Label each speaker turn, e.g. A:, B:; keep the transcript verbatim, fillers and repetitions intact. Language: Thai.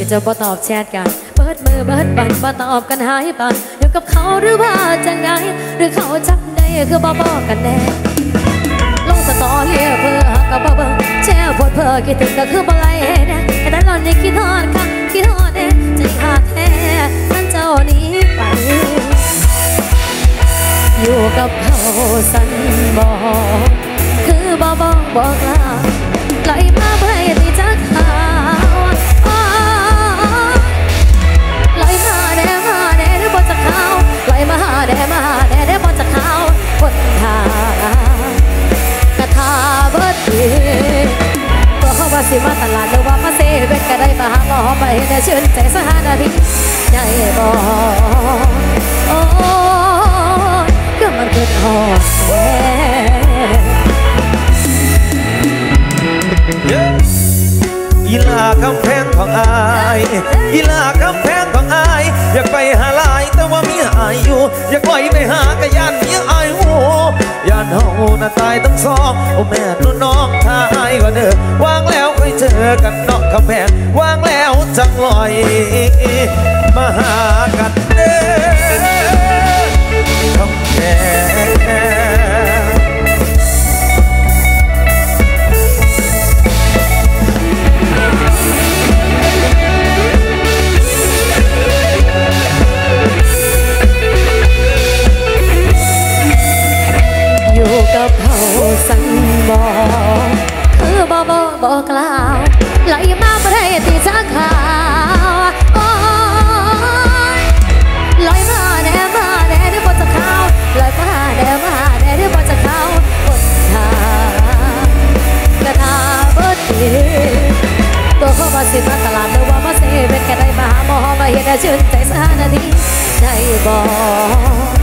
A: จะบ่ตอบแชทกันเบิดมือเบิดบันบ่ตอบกันหายไปอยู่กับเขาหรือว่าจังไงหรือเขาจับได้คือบ่บอกกันแน่ลงสตอรี่เพื่อกับบ่เบิ่งแชร์โพสเพื่อคิดถึงก็คือบ่ไล่แน่แต่ตอนนี้คิดทอดค่ะคิดทอดแน่ใจขาดแท้ท่านเจ้านี้ไปอยู่กับเขาสั่นบอกคือบ่บอกบอกลาปล่อยมาเพื่อให้ตีจากเขาปล่อยมาแน่มาแน่หรือบนจากเขาปล่อยมาแน่มาแน่ได้บนจากเขาคนทากระทาเบิดดีก็เขาว่าสิมาตลาดหรือว่ามาเซเว่นก็ได้มาหาหมอไปแต่ชื่นใจสักห้านาทีได้บอกโอ้ก็มันเกิดหอบแน่
B: อีลาคำแพงของอายอีลาคำแพงของอายอยากไปหาลายแต่ว่ามีอายอยู่อยากปล่อยไปหากะยันมีอายหูยานเฮาน่ะตายทั้งสองโอ้แม่นุ่นน้องถ้าอายก็เด้อวางแล้วค่อยเจอกันนอกคำแพงวางแล้วจังลอยมาหากันเด้อคำแพง
A: อยู่กับเขาสั่นบอกคือบอกบอกบอกกล่าวไหลมาไม่ได้ตีจากเขาโอ้ยลอยมาแน่มาแน่ที่บนจากเขาลอยมาแน่มาแน่ที่บนจากเขาบนทางกระทาเบิดดีตัวเขามาสิมาตลาดหรือว่ามาเซเป็นแค่ได้มาหาหมอมาเห็นชื่นใจสักนาทีได้บอก